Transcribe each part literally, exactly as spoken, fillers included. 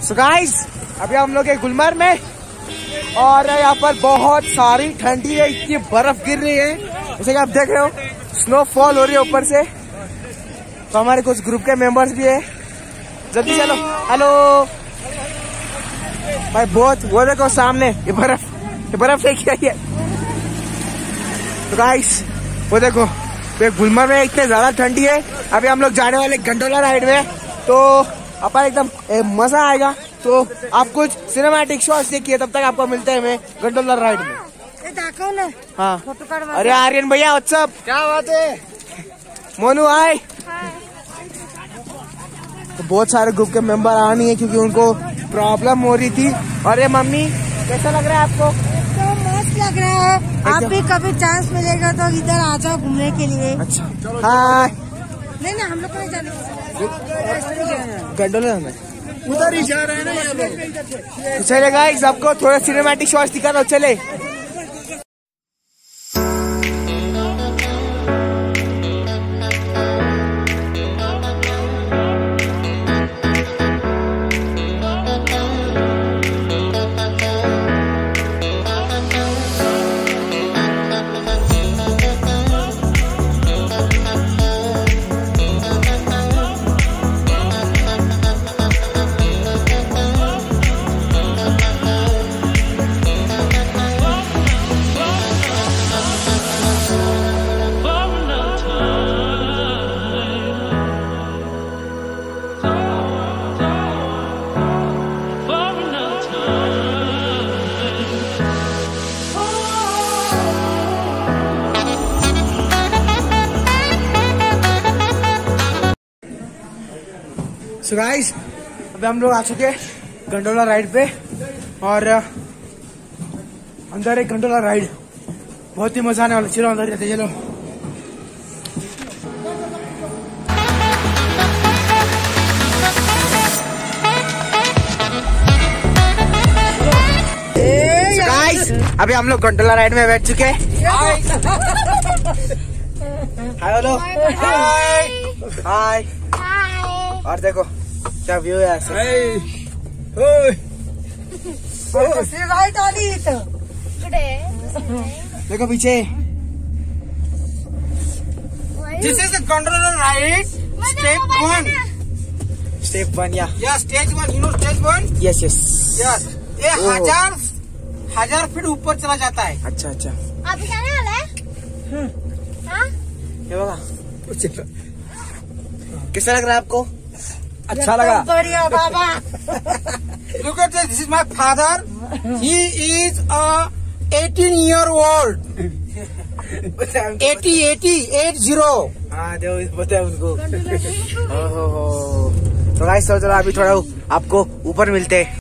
So guys अभी हम लोग हैं गुलमर्ग में और यहाँ पर बहुत सारी ठंडी है, इतनी बर्फ गिर रही है जैसे कि आप देख रहे हो, स्नोफॉल हो रही है ऊपर से। तो हमारे कुछ ग्रुप के मेंबर्स भी है, जल्दी चलो। हेलो भाई, बहुत वो देखो सामने ये बर्फ, ये बर्फ है क्या ये। तो गाइस वो देखो गुलमर्ग में इतने ज्यादा ठंडी है। अभी हम लोग जाने वाले गंडोला राइड में, तो अपन एकदम मजा आएगा। तो आप कुछ सिनेमैटिक शॉट्स देखिए, तब तक आपको मिलते हैं हमें गंडोला राइड में। हाँ अरे आर्यन भैया व्हाट्सअप, क्या बात है। मोनू हाय। तो बहुत सारे ग्रुप के मेंबर आ नहीं है क्योंकि उनको प्रॉब्लम हो रही थी। अरे मम्मी कैसा लग रहा है आपको? तो मस्त लग रहा है। आप भी कभी चांस मिलेगा तो इधर आ जाओ घूमने के लिए। अच्छा हाँ, नहीं ना हम लोग को नहीं जाने, गंडोला में उधर ही जा रहे हैं ना ये लोग। चले गाइस, आपको थोड़ा सिनेमैटिक शॉट्स दिखा दो, चले। सो गाइस अभी हम लोग आ चुके हैं गंडोला राइड पे और अंदर एक गंडोला राइड, बहुत ही मजा आने वाला। चलो अंदर जाते, चलो। so गाइस अभी हम लोग गंडोला राइड में बैठ चुके हैं। Hi hello hi. और देखो क्या व्यू है ऐसे। देखो पीछे। This is the gondola ride step one. Step one या या stage one, you know stage one. Yes yes yes, ये हजार हजार फीट ऊपर चला जाता है। अच्छा अच्छा, अभी जाने वाला है। हाँ ये बघा, कैसा लग रहा है आपको? अच्छा लगा, बढ़िया बाबा। Look at this. This is my father. He is a eighteen year old. eighty, eighty, eight zero. हाँ देखो बताया उनको। ओहो हो। तो गाइस चलो अभी थोड़ा आपको ऊपर मिलते हैं।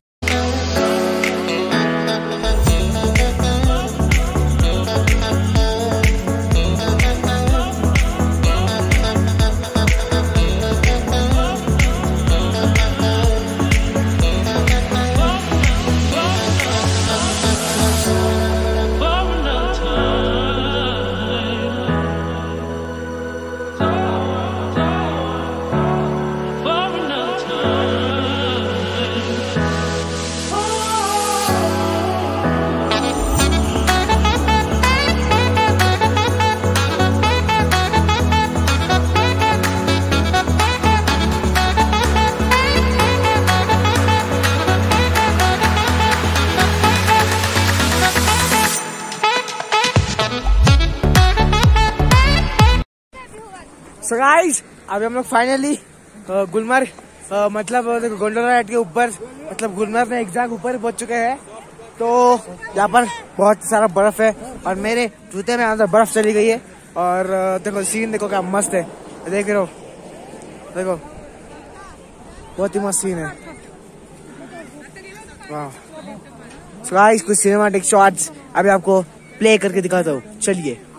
सो गाइस अभी हम लोग फाइनली गुलमर्ग मतलब देखो गंडोला राइड के ऊपर, मतलब गुलमर्ग में एग्जैक्ट ऊपर पहुंच चुके हैं। तो यहाँ पर बहुत सारा बर्फ है और मेरे जूते में अंदर बर्फ चली गई है। और देखो सीन देखो क्या मस्त है, देख रहे हो, देखो बहुत ही मस्त सीन है। वाह। सो गाइस कुछ सिनेमैटिक शॉट्स अभी आपको प्ले करके दिखाता हूँ, चलिए।